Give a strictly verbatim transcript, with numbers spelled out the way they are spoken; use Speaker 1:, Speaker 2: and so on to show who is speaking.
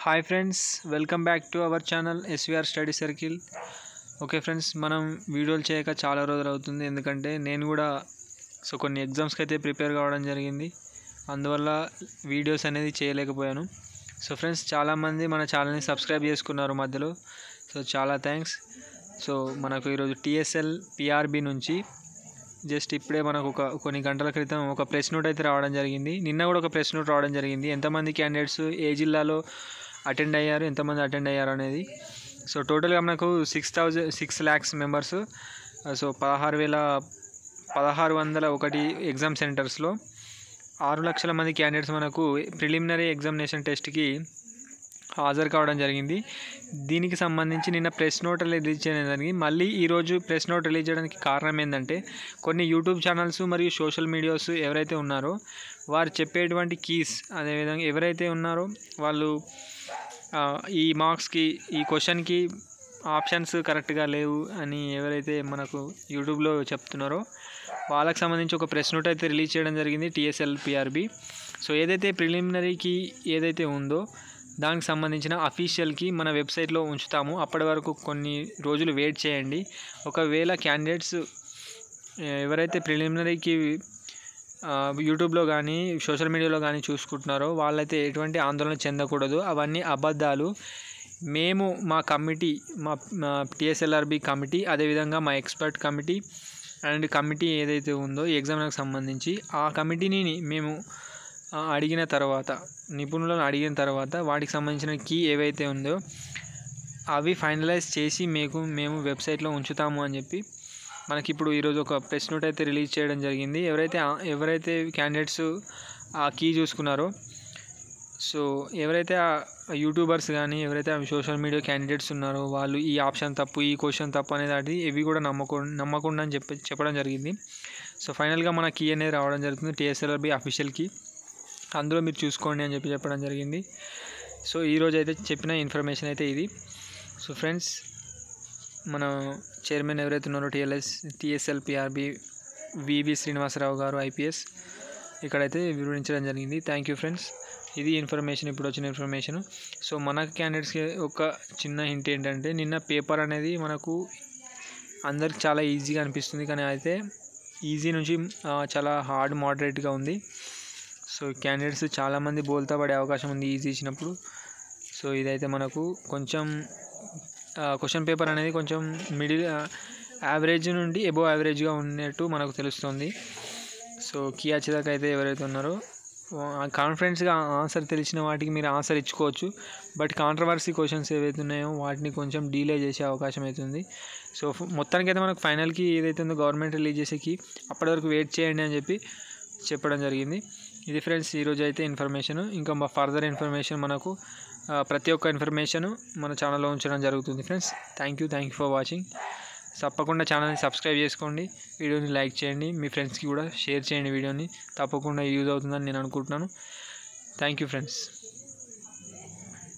Speaker 1: Hi friends, welcome back to our channel SVR study circle. Okay friends, మనం వీడియోలు చేయక చాలా రోజులు అవుతుంది. ఎందుకంటే నేను కూడా సో కొన్ని ఎగ్జామ్స్కి అయితే ప్రిపేర్ కావడం జరిగింది. అందువల్ల వీడియోస్ అనేది చేయలేకపోయాను. సో ఫ్రెండ్స్, చాలామంది మన ఛానల్ని సబ్స్క్రైబ్ చేసుకున్నారు మధ్యలో. సో చాలా థ్యాంక్స్. సో మనకు ఈరోజు టీఎస్ఎల్ పిఆర్బి నుంచి జస్ట్ ఇప్పుడే మనకు ఒక కొన్ని గంటల క్రితం ఒక ప్రెస్ నోట్ అయితే రావడం జరిగింది. నిన్న కూడా ఒక ప్రెస్ నోట్ రావడం జరిగింది. ఎంతమంది క్యాండిడేట్స్ ఏ జిల్లాలో అటెండ్ అయ్యారు, ఎంతమంది అటెండ్ అయ్యారు అనేది. సో టోటల్గా మనకు six thousand six lakhs members. So పదహారు వేల పదహారు వందల ఒకటి ఎగ్జామ్ సెంటర్స్లో ఆరు లక్షల మంది క్యాండిడేట్స్ మనకు ప్రిలిమినరీ ఎగ్జామినేషన్ టెస్ట్కి హాజరు కావడం జరిగింది. దీనికి సంబంధించి నిన్న ప్రెస్ నోట్ రిలీజ్ చేయడం జరిగింది. మళ్ళీ ఈరోజు ప్రెస్ నోట్ రిలీజ్ చేయడానికి కారణం ఏంటంటే కొన్ని యూట్యూబ్ ఛానల్స్ మరియు సోషల్ మీడియాస్ ఎవరైతే ఉన్నారో వారు చెప్పేటువంటి కీస్, అదేవిధంగా ఎవరైతే ఉన్నారో వాళ్ళు ఈ మార్క్స్కి ఈ క్వశ్చన్కి ఆప్షన్స్ కరెక్ట్గా లేవు అని ఎవరైతే మనకు యూట్యూబ్లో చెప్తున్నారో వాళ్ళకి సంబంధించి ఒక ప్రెస్ నోట్ అయితే రిలీజ్ చేయడం జరిగింది టీఎస్ఎల్ పిఆర్బి. సో ఏదైతే ప్రిలిమినరీకి ఏదైతే ఉందో దానికి సంబంధించిన అఫీషియల్కి మన వెబ్సైట్లో ఉంచుతాము. అప్పటి వరకు కొన్ని రోజులు వెయిట్ చేయండి. ఒకవేళ క్యాండిడేట్స్ ఎవరైతే ప్రిలిమినరీకి యూట్యూబ్లో కానీ సోషల్ మీడియాలో కానీ చూసుకుంటున్నారో వాళ్ళైతే ఎటువంటి ఆందోళన చెందకూడదు. అవన్నీ అబద్ధాలు. మేము మా కమిటీ, మా టీఎస్ఎల్ఆర్బి కమిటీ, అదేవిధంగా మా ఎక్స్పర్ట్ కమిటీ అండ్ కమిటీ ఏదైతే ఉందో ఈ ఎగ్జామ్కి సంబంధించి ఆ కమిటీని మేము అడిగిన తర్వాత, నిపుణులను అడిగిన తర్వాత వాటికి సంబంధించిన కీ ఏవైతే ఉందో అవి ఫైనలైజ్ చేసి మీకు మేము వెబ్సైట్లో ఉంచుతాము అని చెప్పి మనకి ఇప్పుడు ఈరోజు ఒక ప్రెస్ నోట్ అయితే రిలీజ్ చేయడం జరిగింది. ఎవరైతే ఎవరైతే క్యాండిడేట్స్ ఆ కీ చూసుకున్నారో, సో ఎవరైతే ఆ యూట్యూబర్స్ కానీ ఎవరైతే సోషల్ మీడియా క్యాండిడేట్స్ ఉన్నారో వాళ్ళు ఈ ఆప్షన్ తప్పు, ఈ క్వశ్చన్ తప్పు అనేది అది ఇవి కూడా నమ్మకూ నమ్మకుండా అని చెప్పి చెప్పడం జరిగింది. సో ఫైనల్గా మన కీ అనేది రావడం జరుగుతుంది, టీఎస్ఎల్ఆర్బి అఫీషియల్ కీ. అందులో మీరు చూసుకోండి అని చెప్పి చెప్పడం జరిగింది. సో ఈరోజు అయితే చెప్పిన ఇన్ఫర్మేషన్ అయితే ఇది. సో ఫ్రెండ్స్, మన చైర్మన్ ఎవరైతే ఉన్నారో TLS TSL PRB VV Srinivasarao గారు ఐపీఎస్ ఇక్కడైతే వివరించడం జరిగింది. Thank you friends. ఇది ఇన్ఫర్మేషన్, ఇప్పుడు వచ్చిన ఇన్ఫర్మేషన్. సో మన క్యాండిడేట్స్కి ఒక చిన్న హింట్ ఏంటంటే, నిన్న పేపర్ అనేది మనకు అందరికి చాలా ఈజీగా అనిపిస్తుంది, కానీ అయితే ఈజీ నుంచి చాలా హార్డ్ మోడరేట్గా ఉంది. సో క్యాండిడేట్స్ చాలామంది బోల్తా పడే అవకాశం ఉంది ఈజీ ఇచ్చినప్పుడు. సో ఇదైతే మనకు కొంచెం క్వశ్చన్ పేపర్ అనేది కొంచెం మిడిల్ యావరేజ్ నుండి ఎబో యావరేజ్గా ఉన్నట్టు మనకు తెలుస్తుంది. సో కీ వచ్చేదాకా అయితే ఎవరైతే ఉన్నారో కాన్ఫిడెన్స్గా ఆన్సర్ తెలిసిన వాటికి మీరు ఆన్సర్ ఇచ్చుకోవచ్చు. బట్ కాంట్రవర్సీ క్వశ్చన్స్ ఏవైతే ఉన్నాయో వాటిని కొంచెం డీలే చేసే అవకాశం అవుతుంది. సో మొత్తానికి అయితే మనకు ఫైనల్కి ఏదైతే ఉందో గవర్నమెంట్ రిలీజ్ చేసేకి అప్పటి వరకు వెయిట్ చేయండి అని చెప్పి చెప్పడం జరిగింది. ఇది ఫ్రెండ్స్ ఈరోజు అయితే ఇన్ఫర్మేషన్. ఇంకా మా ఫర్దర్ ఇన్ఫర్మేషన్ మనకు ప్రతి ఒక్క ఇన్ఫర్మేషన్ మన ఛానల్లో ఉంచడం జరుగుతుంది friends. Thank you thank you for watching. తప్పకుండా ఛానల్ని సబ్స్క్రైబ్ చేసుకోండి, వీడియోని లైక్ చేయండి, మీ ఫ్రెండ్స్కి కూడా షేర్ చేయండి. వీడియోని తప్పకుండా యూజ్ అవుతుందని నేను అనుకుంటున్నాను. Thank you friends.